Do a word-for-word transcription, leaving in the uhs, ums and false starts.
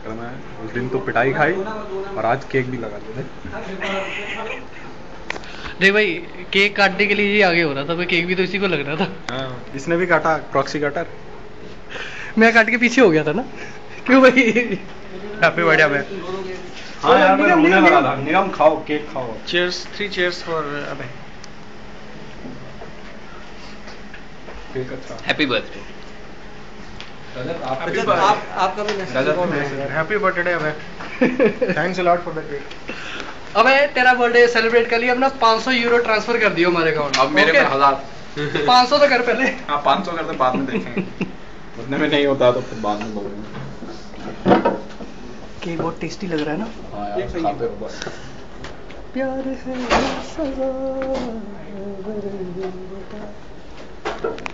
करना है। उस दिन तो पिटाई खाई और आज केक भी लगा दिया। नहीं भाई, केक काटने के लिए ये आगे हो रहा था, भाई केक भी तो इसी को लग रहा था। हाँ, इसने भी काटा प्रॉक्सी कटर। मैं काट के पीछे हो गया था ना। क्यों भाई? हैप्पी बर्थडे अबे। हाँ यार, मैं रोने लगा था। निगम खाओ, केक खाओ। चीयर्स, थ्री चीयर्स फॉर अबे। केक अच्छा। Happy birthday. आप आपका भी हैप्पी बर्थडे अबे। Thanks a lot for the cake. अबे तेरा बर्थडे सेलिब्रेट कर लिया, हमने पाँच सौ यूरो ट्रांसफर कर दियो हमारे अकाउंट। अब मेरे में हजार। पाँच सौ तो कर पहले। हाँ, पाँच सौ करते बाद में देखेंगे। उतने में नहीं होता तो फिर बाद में बोलेंगे। केक बहुत टेस्टी लग रहा है ना। हाँ यार, खाते रहो बस। प्यार है सजा।